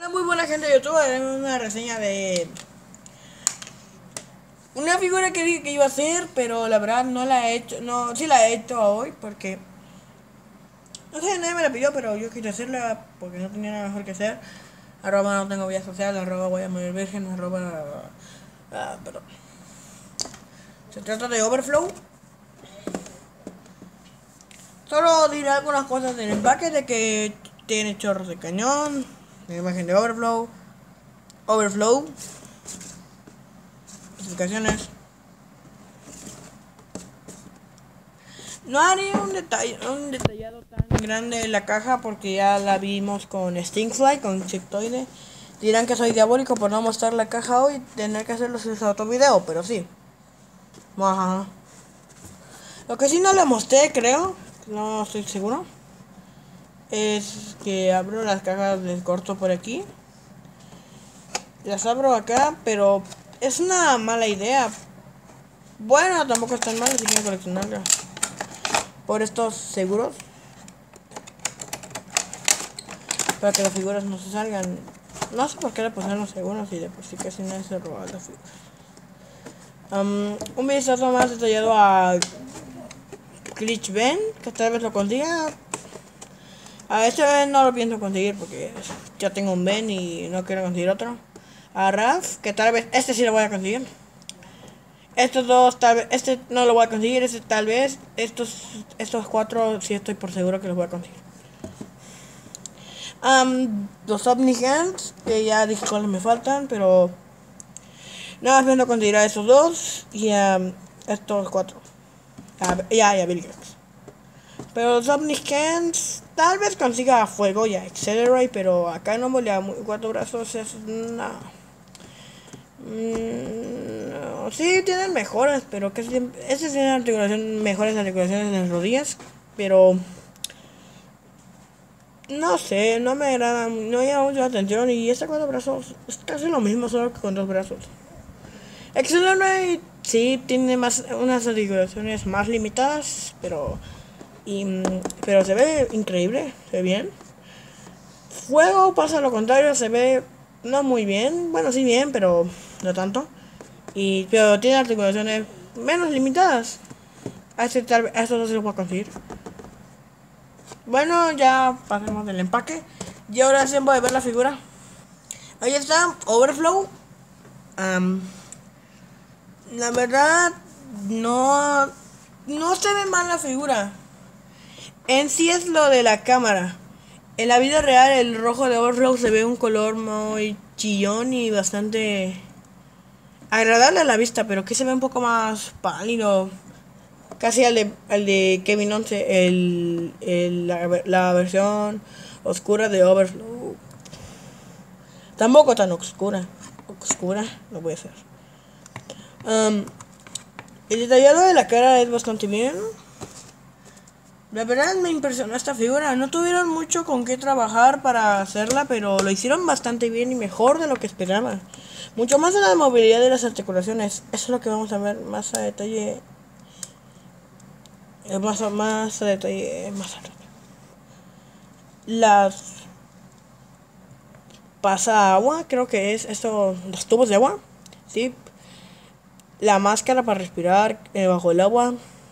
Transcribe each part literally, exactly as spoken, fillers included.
Muy buena gente de YouTube, haremos una reseña de una figura que dije que iba a hacer, pero la verdad no la he hecho, no, sí la he hecho hoy porque no sé, nadie me la pidió, pero yo quise hacerla porque no tenía nada mejor que hacer. Arroba no tengo vida social, arroba voy a morir virgen, arroba ah, perdón. Se trata de Overflow. Solo diré algunas cosas del empaque de que tiene chorros de cañón, la imagen de Overflow, Overflow, explicaciones. No haría un, detalle, un detallado tan grande en la caja porque ya la vimos con Stingfly, con Insectoide. Dirán que soy diabólico por no mostrar la caja hoy y tener que hacerlo en otro video, pero sí. Ajá. Lo que sí no le mostré, creo, no estoy seguro, es que abro las cajas, les corto por aquí. Las abro acá, pero es una mala idea. Bueno, tampoco es tan malo si quieren coleccionarlas. Por estos seguros. Para que las figuras no se salgan. No sé por qué le pusieron los seguros y de por sí casi nadie se roba las figuras. Um, un vistazo más detallado a Glitch Ben, que tal vez lo consiga. A este Ben no lo pienso conseguir porque ya tengo un Ben y no quiero conseguir otro. A Raf, que tal vez este sí lo voy a conseguir. Estos dos tal vez, este no lo voy a conseguir, este tal vez. Estos, estos cuatro sí estoy por seguro que los voy a conseguir. Um, los Omnigants, que ya dije cuáles me faltan, pero nada más viendo conseguir a esos dos y a um, estos cuatro. A, ya, ya, Bill Gates. Pero los Omnigants, tal vez consiga a Fuego y a Accelerate, pero acá no molea cuatro brazos, es no. Mm, no. Sí, tienen mejoras, pero que ese tiene articulación, mejores articulaciones en las rodillas, pero no sé, no me agrada, no llama mucho la atención y este cuatro brazos es casi lo mismo, solo que con dos brazos. Accelerate sí tiene más unas articulaciones más limitadas, pero y, pero se ve increíble, se ve bien. Fuego pasa lo contrario, se ve no muy bien, bueno sí bien, pero no tanto. Y pero tiene articulaciones menos limitadas. A este tal a estos dos se los voy a conseguir. Bueno, ya pasemos del empaque. Y ahora sí voy a ver la figura. Ahí está, Overflow. Um, la verdad, no, no se ve mal la figura. En sí es lo de la cámara. En la vida real el rojo de Overflow se ve un color muy chillón y bastante agradable a la vista, pero que se ve un poco más pálido. Casi al de, al de Kevin once, el, el, la, la versión oscura de Overflow. Tampoco tan oscura. Oscura, no puede ser. Um, el detallado de la cara es bastante bien. La verdad me impresionó esta figura. No tuvieron mucho con qué trabajar para hacerla, pero lo hicieron bastante bien y mejor de lo que esperaba. Mucho más en la movilidad de las articulaciones. Eso es lo que vamos a ver más a detalle. Más a, más a detalle. Más a las pasa agua, creo que es esto, los tubos de agua, sí. La máscara para respirar eh, bajo el agua.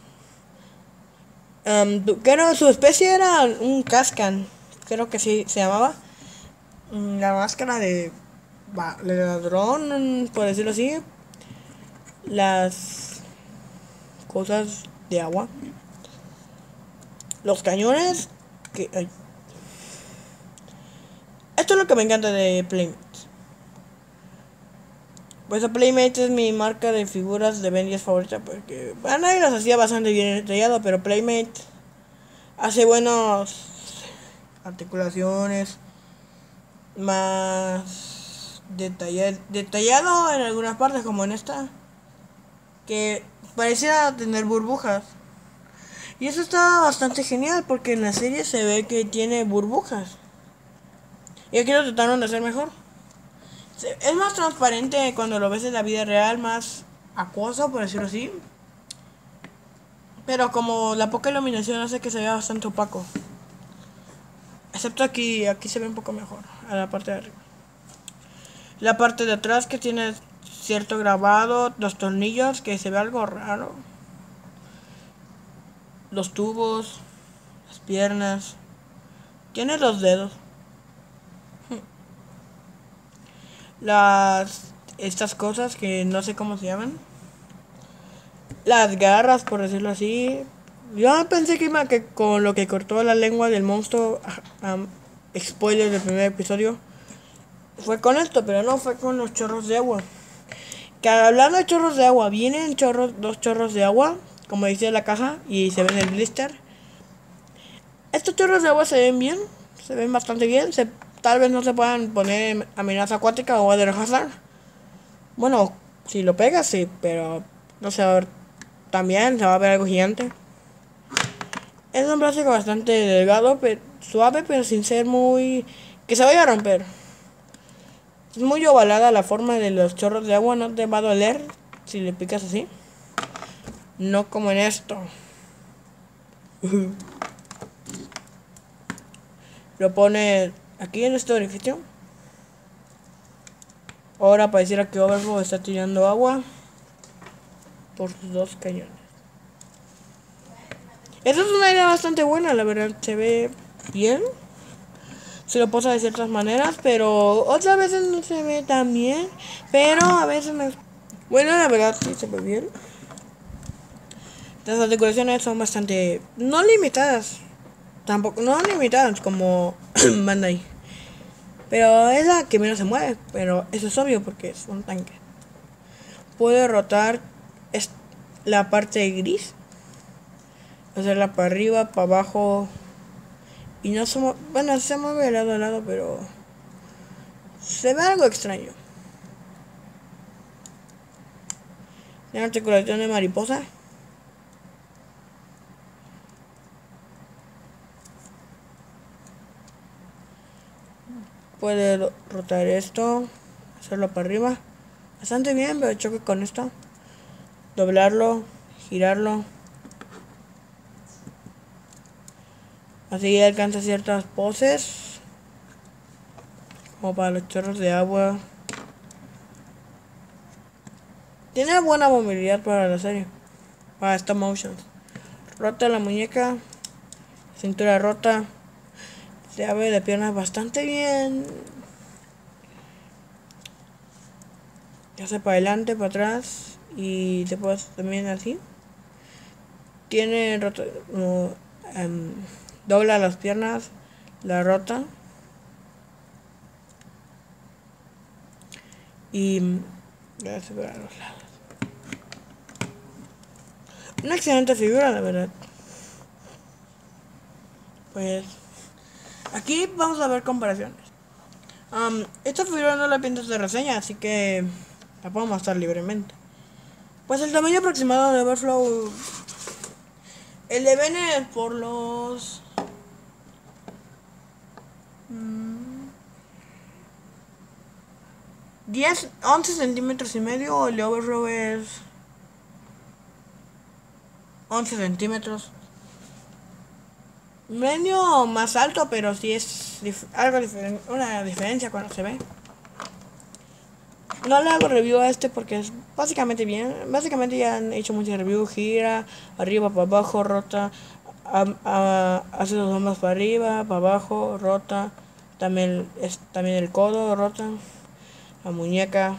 Um, creo su especie era un Cascan, creo que sí se llamaba. La máscara de, de ladrón, por decirlo así. Las cosas de agua. Los cañones. Que, ay. Esto es lo que me encanta de Playmate. Pues a Playmate es mi marca de figuras de Ben diez favorita porque a nadie las hacía bastante bien detallado, pero Playmate hace buenas articulaciones, más detallado, detallado en algunas partes como en esta, que pareciera tener burbujas. Y eso está bastante genial porque en la serie se ve que tiene burbujas. Y aquí lo trataron de hacer mejor. Es más transparente cuando lo ves en la vida real, más acuoso, por decirlo así. Pero como la poca iluminación hace que se vea bastante opaco. Excepto aquí, aquí se ve un poco mejor, a la parte de arriba. La parte de atrás que tiene cierto grabado, los tornillos que se ve algo raro. Los tubos, las piernas. Tiene los dedos. Las estas cosas que no sé cómo se llaman. Las garras, por decirlo así. Yo pensé que iba que con lo que cortó la lengua del monstruo, um, spoiler del primer episodio, fue con esto, pero no, fue con los chorros de agua. Que hablando de chorros de agua, vienen chorros, dos chorros de agua, como dice la caja, y se ven en el blister. Estos chorros de agua se ven bien, se ven bastante bien. Se, tal vez no se puedan poner amenaza acuática o Weather Hazard. Bueno, si lo pegas, sí, pero no se va a ver tan bien, se va a ver algo gigante. Es un plástico bastante delgado, pero suave, pero sin ser muy... que se vaya a romper. Es muy ovalada la forma de los chorros de agua, no te va a doler si le picas así. No como en esto. Lo pone aquí en este orificio. Ahora pareciera que Overflow está tirando agua por sus dos cañones. Esa es una idea bastante buena, la verdad. Se ve bien. Se lo posa de ciertas maneras, pero otras veces no se ve tan bien. Pero a veces me... Bueno, la verdad sí se ve bien. Las decoraciones son bastante... no limitadas. Tampoco, no limitadas como Bandai. Pero es la que menos se mueve. Pero eso es obvio porque es un tanque. Puede rotar la parte gris. Hacerla para arriba, para abajo. Y no se mueve. Bueno, se mueve de lado a lado, pero se ve algo extraño. Tiene articulación de mariposa. Puede rotar esto, hacerlo para arriba. Bastante bien, pero choque con esto. Doblarlo, girarlo. Así alcanza ciertas poses. Como para los chorros de agua. Tiene buena movilidad para la serie. Para stop motions. Rota la muñeca. Cintura rota. Se abre de piernas bastante bien. Ya hace para adelante, para atrás. Y después también así. Tiene rota. No, um, dobla las piernas. La rota. Y ya se ve a los lados. Una excelente figura, la verdad. Pues aquí vamos a ver comparaciones. Um, esta figura no la pintas de reseña, así que la puedo mostrar libremente. Pues el tamaño aproximado de Overflow, el de Bennett por los mmm, diez, once centímetros y medio. El de Overflow es once centímetros. Medio más alto, pero sí es dif algo diferente, una diferencia cuando se ve. No le hago review a este porque es básicamente bien. Básicamente ya han hecho muchas reviews. Gira, arriba, para abajo, rota. A, a, hace los hombros para arriba, para abajo, rota. También, es, también el codo, rota. La muñeca.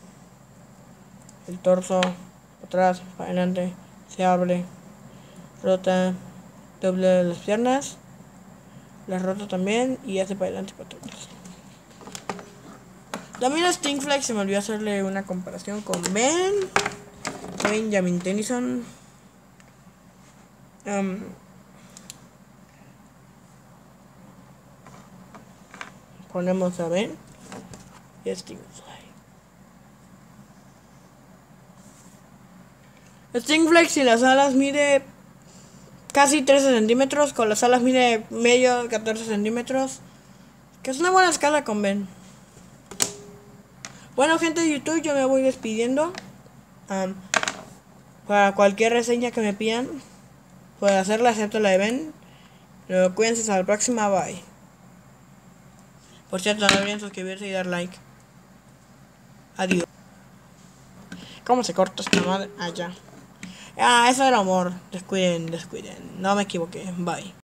El torso, atrás, para adelante. Se abre, rota. Doble las piernas. Las rota también y hace para adelante y para atrás. También a Stingfly se me olvidó hacerle una comparación con Ben Benjamin Tennyson. Um, ponemos a Ben y a Stingfly. Stingfly sin las alas mide casi trece centímetros, con las alas mide medio catorce centímetros, que es una buena escala con Ben. Bueno, gente de YouTube, yo me voy despidiendo. Um, para cualquier reseña que me pidan, puedo hacerla, excepto la de Ben. Pero cuídense, hasta la próxima, bye. Por cierto, no olviden suscribirse y dar like. Adiós. ¿Cómo se corta esta madre? Ah, ya. Ah, eso era amor. Descuiden, descuiden. No me equivoqué. Bye.